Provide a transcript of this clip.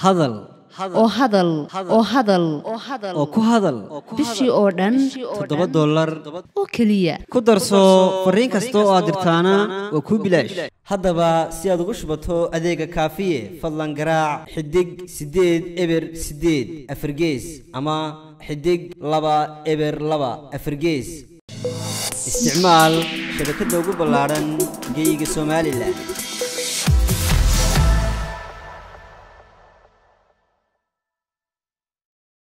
hadal oo hadal oo hadal oo ku hadal bishii oo dhan $7 oo kaliya ku darso fariin kasta oo aad dirtaana waa ku bilaash haddaba si aad ugu shubato adeega kaafiye fadlan garaac xidig 8 eber 8 afargees ama xidig 2 eber 2 afargees isticmaal shabakadda ugu ballaaran geyga Soomaaliland